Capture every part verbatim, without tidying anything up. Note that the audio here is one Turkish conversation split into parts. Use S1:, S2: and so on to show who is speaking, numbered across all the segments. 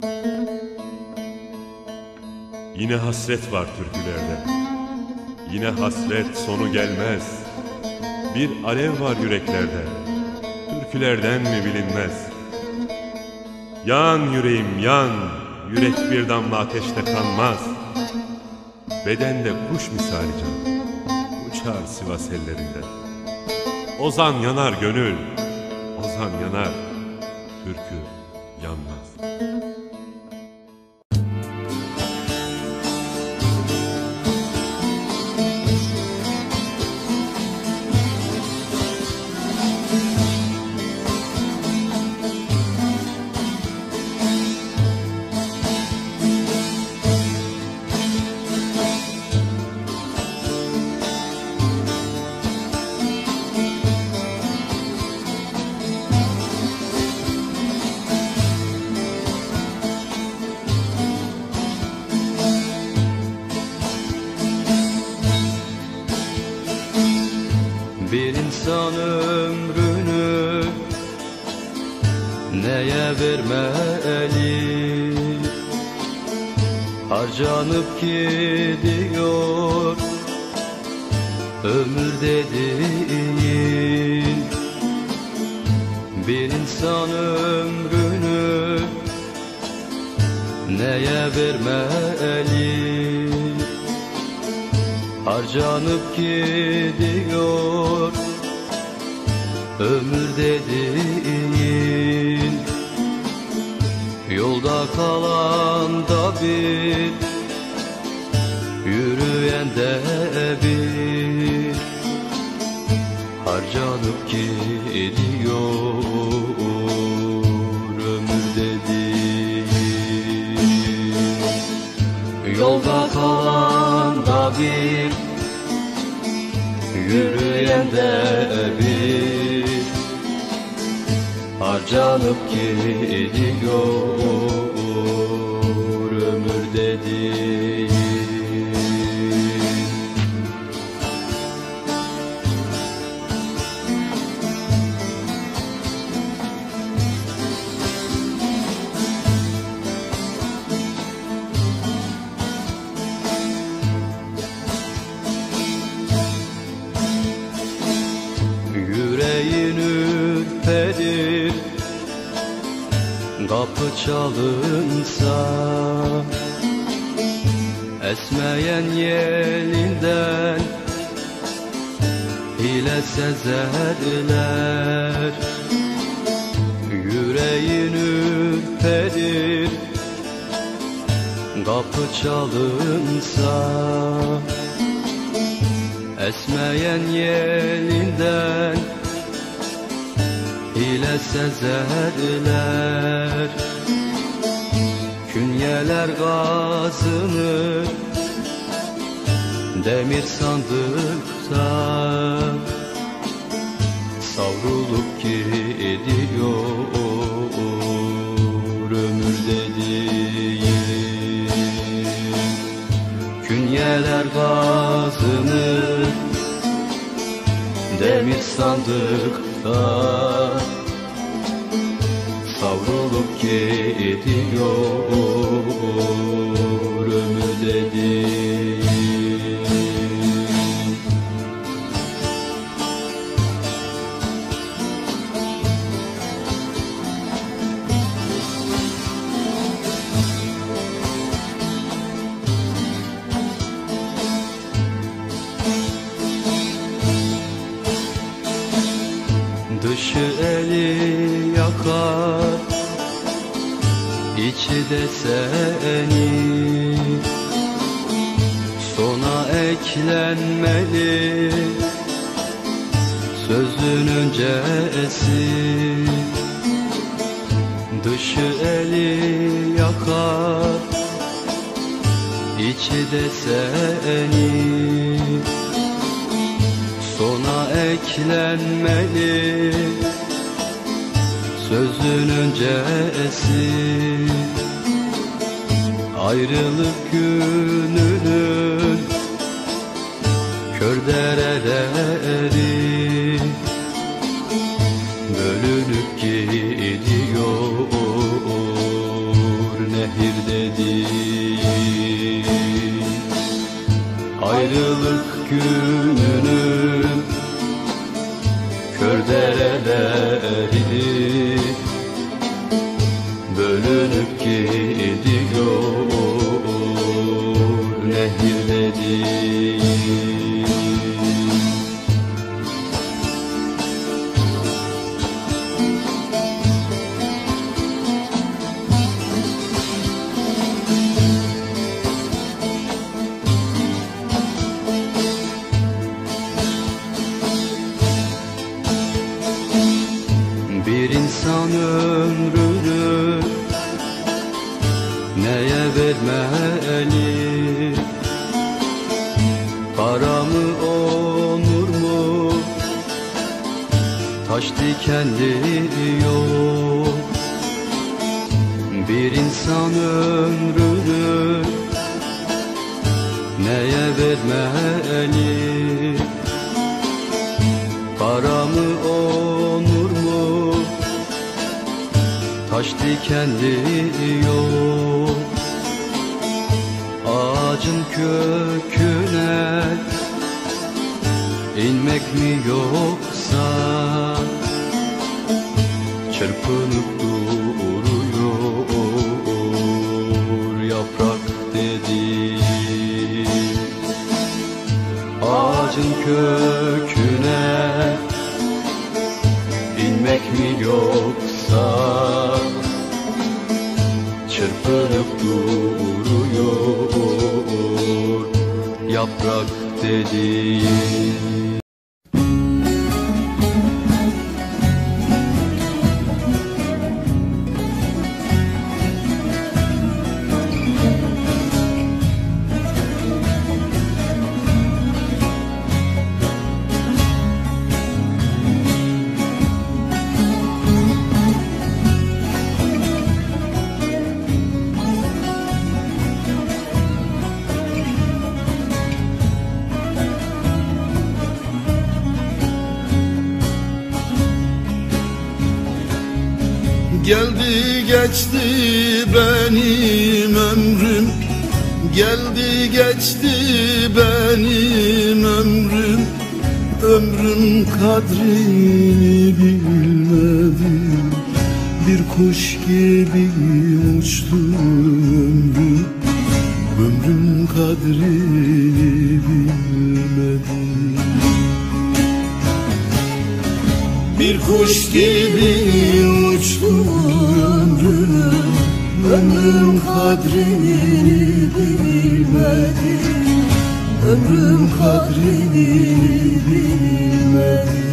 S1: Yine hasret var türkülerde, yine hasret sonu gelmez. Bir alev var yüreklerde, türkülerden mi bilinmez? Yan yüreğim yan, yürek bir damla ateşte kanmaz. Bedende kuş misali can, uçar Sivas ellerinde. Ozan yanar gönül, ozan yanar, türkü yanmaz.
S2: Bir insan ömrünü neye vermeli? Harcanıp gidiyor ömür dediğin. Bir insan ömrünü neye vermeli? Harcanıp gidiyor ömür dediğin. Yolda kalan da bir, yürüyen de bir. Harcanıp gidiyor ömür dediğin. Yolda kalan da bir, yürüyen de bir. Harcanıp gidiyor ömür dediğin. Yüreğin ürperir kapı çalınsa, esmeyen yelinden hile sezerler. Yüreğin ürperir kapı çalınsa, esmeyen yelinden hile sezerler. Künyeler gazınır demir sandıkta, savrulup gidiyor ömür dediğin. Künyeler gazınır demir sandıkta, savrulup gidiyor ömür dediğin. Dışı eli yakar, içi de seni. Sona eklenmeli sözün öncesi. Dışı eli yakar, içi de seni. Sona eklenmeli sözün öncesi. Ayrılık gününün kör dereleri bölünüp gidiyor ne ayrılık gününün kör dereleri bölünüp gidiyor nehirleri. Bir insan ömrünü neye vermeli? Para mı, onur mu, taş dikenli yol? Bir insan ömrünü neye vermeli? Para mı, onur mu, taş dikenli yol? Ağacın köküne inmek mi yoksa çırpınıp duruyor yaprak dedi. Ağacın köküne inmek mi yoksa çırpınıp duruyor yaprak dediğin.
S3: Geldi geçti benim ömrüm, geldi geçti benim ömrüm. Ömrün kadrini bilmedim, bir kuş gibi uçtu ömrüm. Ömrün kadrini bilmedim. Bir kuş gibi uçtu ömrüm, ömrüm kadrini bilmedi, ömrüm kadrini bilmedi.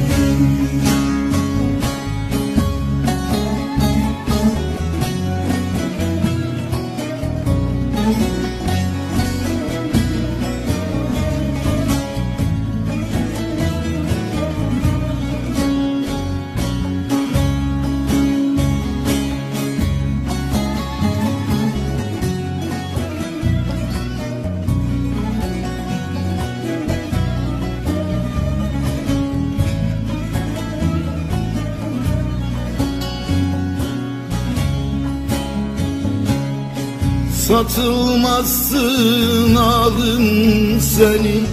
S3: Satılmazsın alın senin,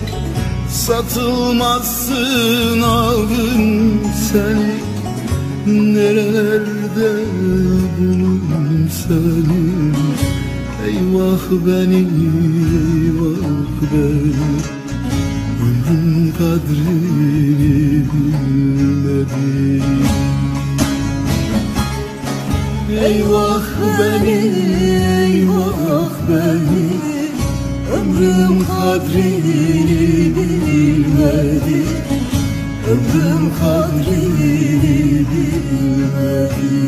S3: satılmazsın alın senin. Nerelerde bulun senin? Eyvah benim, eyvah benim. Ömrün kadrini bilmedim. Eyvah benim, eyvah benim. Ömrüm kadrini bilmedi, ömrüm kadrini bilmedi.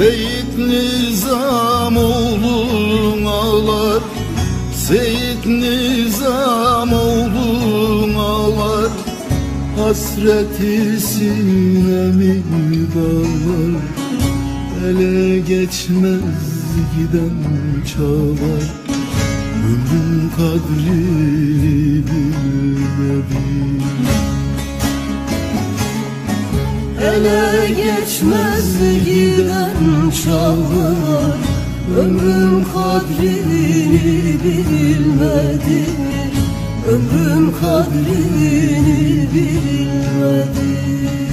S3: Seyit Nizamoğlu ağlar, Seyit Nizamoğlu ağlar, hasreti sinemi dağlar. Ele geçmez giden çağlar, ömrün kadrini bilmedim.
S4: Ele geçmez giden çağlar, ömrün kadrini bilmedi, ömrün kadrini bilmedi.